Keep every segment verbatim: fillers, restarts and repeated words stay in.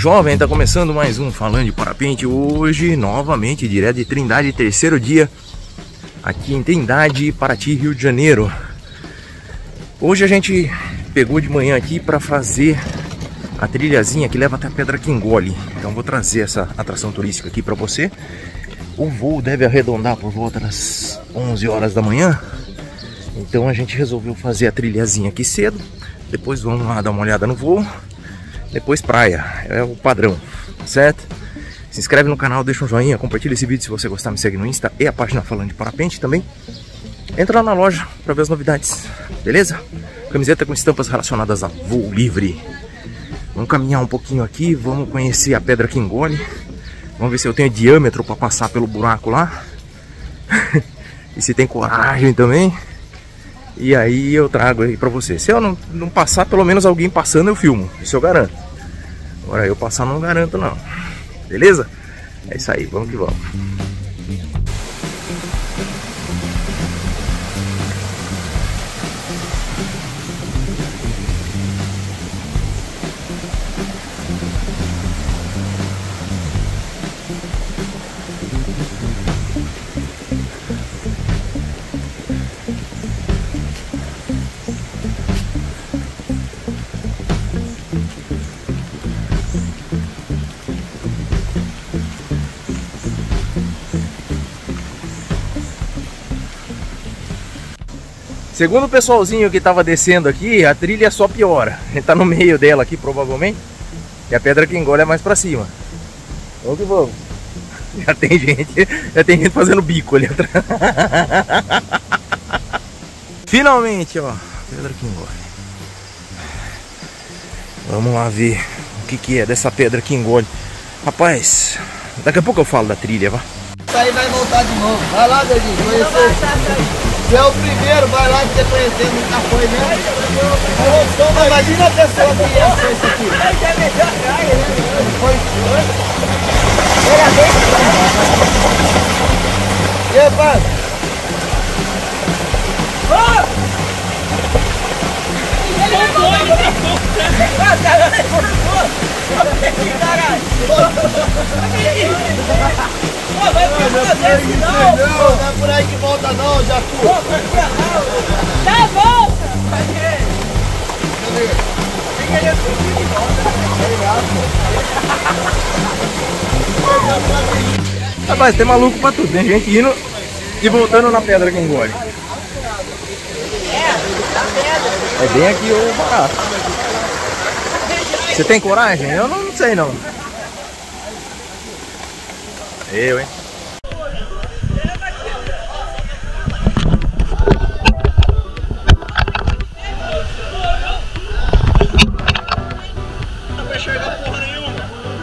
Jovem, tá começando mais um Falando de Parapente. Hoje, novamente, direto de Trindade, terceiro dia aqui em Trindade, Paraty, Rio de Janeiro. Hoje a gente pegou de manhã aqui para fazer a trilhazinha que leva até a Pedra que Engole. Então vou trazer essa atração turística aqui para você. O voo deve arredondar por volta das onze horas da manhã. Então a gente resolveu fazer a trilhazinha aqui cedo. Depois vamos lá dar uma olhada no voo. Depois praia, é o padrão, certo? Se inscreve no canal, deixa um joinha, compartilha esse vídeo se você gostar, me segue no Insta e a página Falando de Parapente também. Entra lá na loja para ver as novidades, beleza? Camiseta com estampas relacionadas a voo livre. Vamos caminhar um pouquinho aqui, vamos conhecer a Pedra que Engole. Vamos ver se eu tenho diâmetro para passar pelo buraco lá. E se tem coragem também. E aí eu trago aí pra você. Se eu não, não passar, pelo menos alguém passando eu filmo. Isso eu garanto. Agora eu passar não garanto não. Beleza? É isso aí, vamos que vamos. Segundo o pessoalzinho que tava descendo aqui, a trilha só piora. A gente tá no meio dela aqui, provavelmente. E a Pedra que Engole é mais pra cima. Vamos que vamos. Já tem gente, já tem gente fazendo bico ali atrás. Finalmente, ó, Pedra que Engole. Vamos lá ver o que que é dessa Pedra que Engole. Rapaz, daqui a pouco eu falo da trilha, vá. Aí vai voltar de novo. Vai lá, Dedinho, conhecer. Você é o primeiro, vai lá que você conhecer, nunca foi mesmo. Então, imagina a pessoa que ia ser isso aqui. Foi. E aí, pai? Pô, vai por você, não, não, não é por aí que volta não, já fui. Dá a volta! Tem que ir subir de volta. Rapaz, tem maluco pra tudo, tem gente indo e voltando na Pedra que Engole. É bem aqui o barato. Você tem coragem? Eu não, não sei não. Eu, hein? Não vai enxergar porra nenhuma.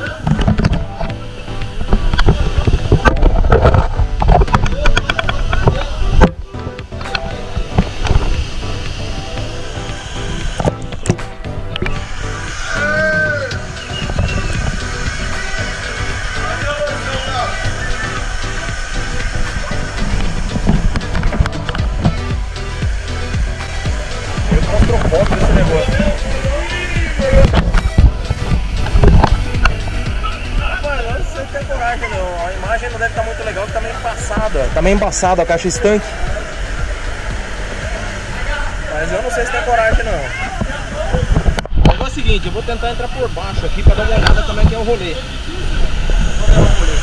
Tá meio embaçado a caixa estanque. Mas eu não sei se tem coragem não. É o seguinte, eu vou tentar entrar por baixo aqui pra dar uma olhada como é que é o rolê. Vou dar uma rolê.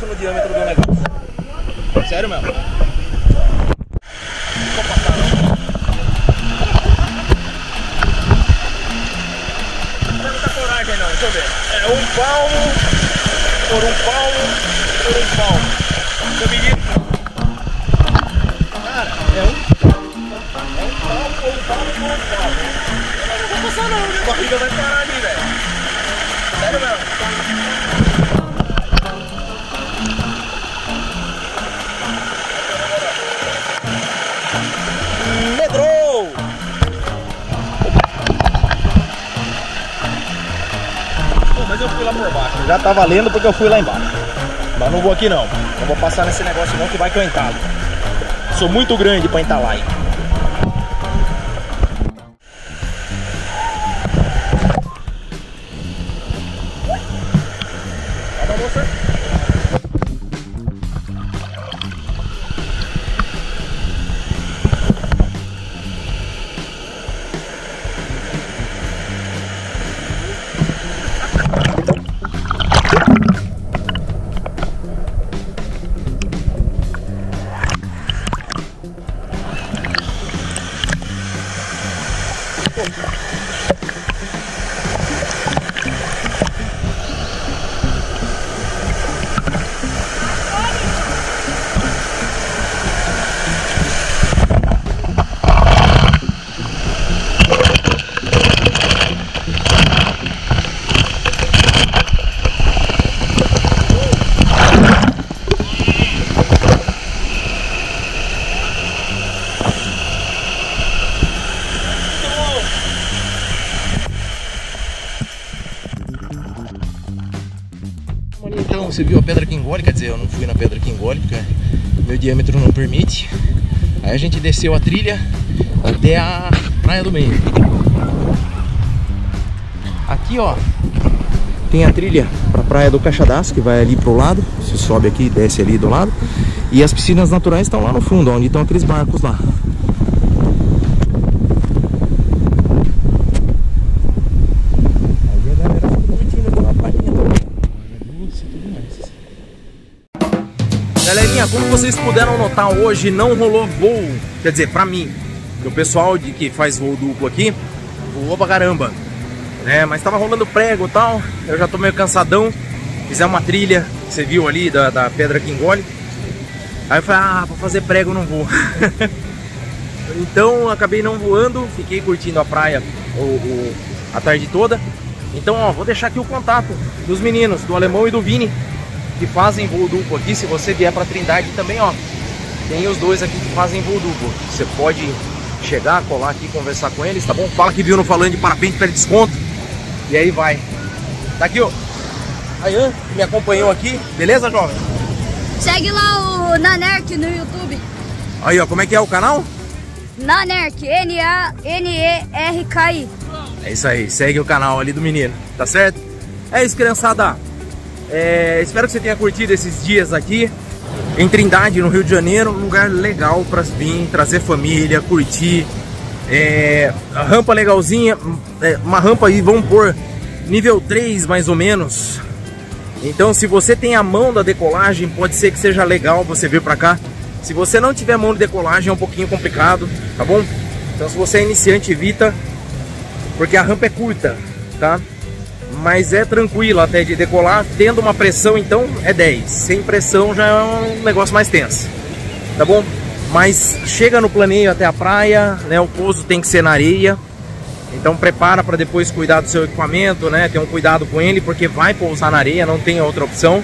baixo no diâmetro do negócio. Sério mesmo. Não vou passar não. Não tem muita coragem não, deixa eu ver. É um palmo por um palmo por um palmo. Eu me digo. Cara, é um. É um palmo por um palmo por um palmo. Eu não vou passar não, minha barriga vai parar ali, velho. Sério mesmo. Medrou! Pô, mas eu fui lá por baixo. Já tá valendo porque eu fui lá embaixo. Mas não vou aqui não. Não vou passar nesse negócio não que vai que eu entalo. Sou muito grande pra entalar aí. Tá, moça? Então, você viu a pedra que engole, quer dizer, eu não fui na pedra que engole, porque meu diâmetro não permite. Aí a gente desceu a trilha até a Praia do Meio. Aqui, ó, tem a trilha para a Praia do Caixadaço, que vai ali pro lado. Você sobe aqui e desce ali do lado. E as piscinas naturais estão lá no fundo, onde estão aqueles barcos lá. Galerinha, como vocês puderam notar, hoje não rolou voo, quer dizer, pra mim, o pessoal de que faz voo duplo aqui voou pra caramba, né? Mas tava rolando prego e tal, eu já tô meio cansadão, fizemos uma trilha, você viu ali, da, da pedra que engole. Aí eu falei, ah, pra fazer prego eu não vou. Então acabei não voando, fiquei curtindo a praia o, o, a tarde toda. Então, ó, vou deixar aqui o contato dos meninos, do Alemão e do Vini, que fazem voo duplo aqui. Se você vier para Trindade também, ó, tem os dois aqui que fazem voo duplo. Você pode chegar, colar aqui, conversar com eles, tá bom? Fala que viu no Falando de Parapente, pede desconto. E aí vai. Tá aqui, ó, Ayan, que me acompanhou aqui. Beleza, jovem? Segue lá o Nanerk no YouTube. Aí, ó, como é que é o canal? Nanerk, N A N E R K I. É isso aí, segue o canal ali do menino, tá certo? É isso, criançada. É, espero que você tenha curtido esses dias aqui em Trindade, no Rio de Janeiro. Um lugar legal para vir, trazer família, curtir. É, a rampa legalzinha, é, uma rampa aí, vamos pôr nível três mais ou menos. Então, se você tem a mão da decolagem, pode ser que seja legal você vir para cá. Se você não tiver mão de decolagem, é um pouquinho complicado, tá bom? Então, se você é iniciante, evita, porque a rampa é curta, tá? Mas é tranquilo até de decolar. Tendo uma pressão, então é dez. Sem pressão já é um negócio mais tenso, tá bom? Mas chega no planeio até a praia, né? O pouso tem que ser na areia. Então prepara para depois cuidar do seu equipamento, né? Tem um cuidado com ele, porque vai pousar na areia, não tem outra opção.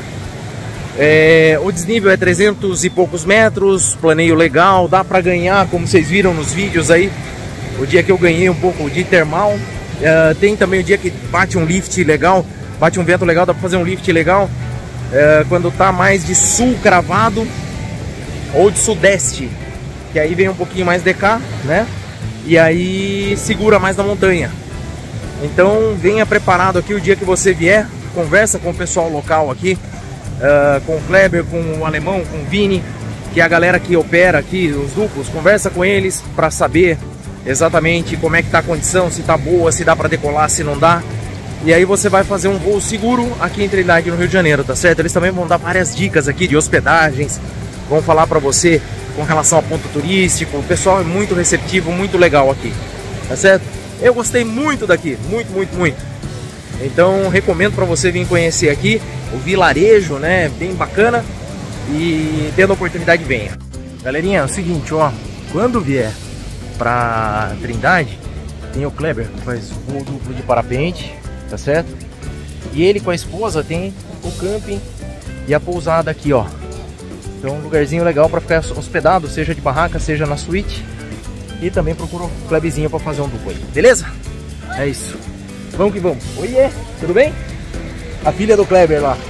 É, o desnível é trezentos e poucos metros, planeio legal, dá para ganhar, como vocês viram nos vídeos aí. O dia que eu ganhei um pouco de termal. Uh, tem também o dia que bate um lift legal, bate um vento legal, dá pra fazer um lift legal. Uh, quando tá mais de sul cravado ou de sudeste, que aí vem um pouquinho mais de cá, né? E aí segura mais na montanha. Então venha preparado aqui o dia que você vier, conversa com o pessoal local aqui, uh, com o Kleber, com o Alemão, com o Vini, que é a galera que opera aqui, os duplos. Conversa com eles para saber exatamente como é que tá a condição, se tá boa, se dá para decolar, se não dá. E aí você vai fazer um voo seguro aqui em Trindade, no Rio de Janeiro, tá certo? Eles também vão dar várias dicas aqui de hospedagens, vão falar pra você com relação a ponto turístico. O pessoal é muito receptivo, muito legal aqui, tá certo? Eu gostei muito daqui, muito, muito, muito. Então recomendo pra você vir conhecer aqui o vilarejo, né? Bem bacana. E tendo a oportunidade, venha. Galerinha, é o seguinte, ó, quando vier pra Trindade, tem o Kleber, que faz voo duplo de parapente, tá certo? E ele com a esposa tem o camping e a pousada aqui, ó. Então um lugarzinho legal para ficar hospedado, seja de barraca, seja na suíte. E também procura o Kleberzinho para fazer um duplo aí, beleza? É isso. Vamos que vamos. Oiê, tudo bem? A filha do Kleber lá.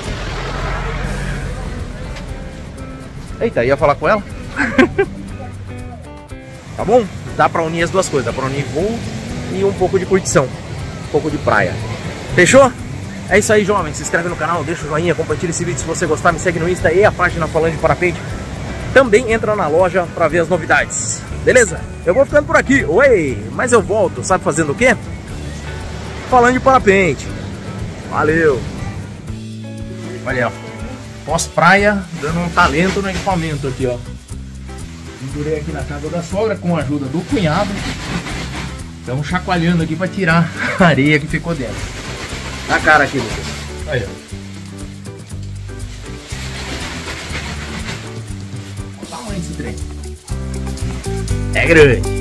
Eita, ia falar com ela? Tá bom? Dá pra unir as duas coisas, dá pra unir voo e um pouco de curtição, um pouco de praia. Fechou? É isso aí, jovem. Se inscreve no canal, deixa o joinha, compartilha esse vídeo se você gostar, me segue no Insta e a página Falando de Parapente. Também entra na loja pra ver as novidades, beleza? Eu vou ficando por aqui, oi! Mas eu volto, sabe fazendo o quê? Falando de parapente. Valeu! Olha, ó, pós-praia, dando um talento no equipamento aqui, ó. Pendurei aqui na casa da sogra com a ajuda do cunhado. Estamos chacoalhando aqui para tirar a areia que ficou dentro. Na cara aqui, Lucas. Aí, ó. Olha o tamanho desse trem. É grande.